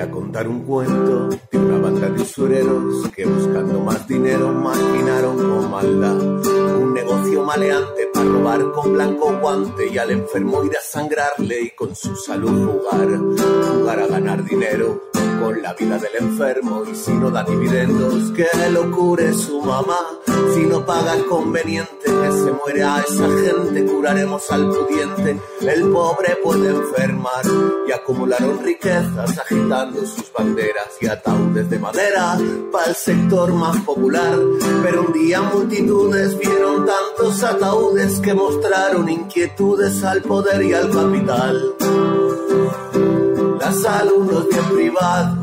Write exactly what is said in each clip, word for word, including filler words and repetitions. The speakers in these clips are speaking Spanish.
a contar un cuento de una banda de usureros que buscando más dinero maquinaron con maldad un negocio maleante para robar con blanco guante y al enfermo ir a sangrarle y con su salud jugar, jugar a ganar dinero con la vida del enfermo. Y si no da dividendos, que lo cure su mamá. Si no paga el conveniente, que se muere a esa gente, curaremos al pudiente. El pobre puede enfermar y acumularon riquezas agitando sus banderas y ataúdes de madera para el sector más popular. Pero un día multitudes vieron tantos ataúdes que mostraron inquietudes al poder y al capital. La salud no es bien privado,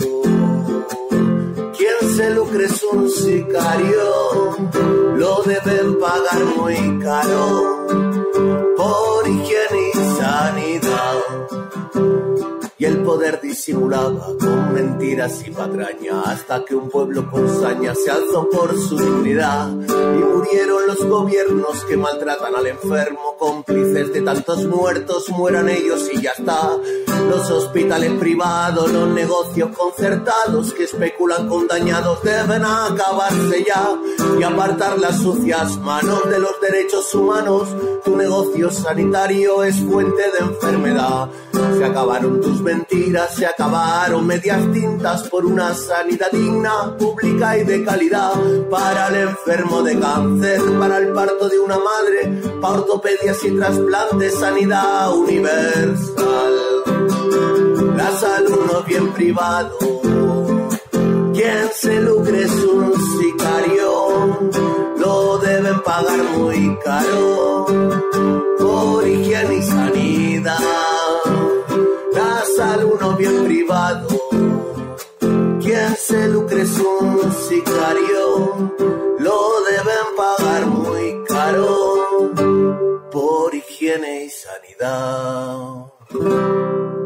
quien se lucre es un sicario, lo deben pagar muy caro por higiene y sanidad. Y el poder disimulaba con mentiras y patraña hasta que un pueblo con saña se alzó por su dignidad. Y murieron los gobiernos que maltratan al enfermo, cómplices de tantos muertos, mueran ellos y ya está. Los hospitales privados, los negocios concertados que especulan con dañados deben acabarse ya y apartar las sucias manos de los derechos humanos. Tu negocio sanitario es fuente de enfermedad. Se acabaron tus mentiras, se acabaron medias tintas por una sanidad digna, pública y de calidad. Para el enfermo de cáncer, para el parto de una madre, para ortopedias y trasplantes, sanidad universal. La salud no es bien privado, quien se lucre es un sicario, lo deben pagar muy caro por higiene y sanidad. La salud no es bien privado, quien se lucre es un sicario, lo deben pagar muy caro por higiene y sanidad.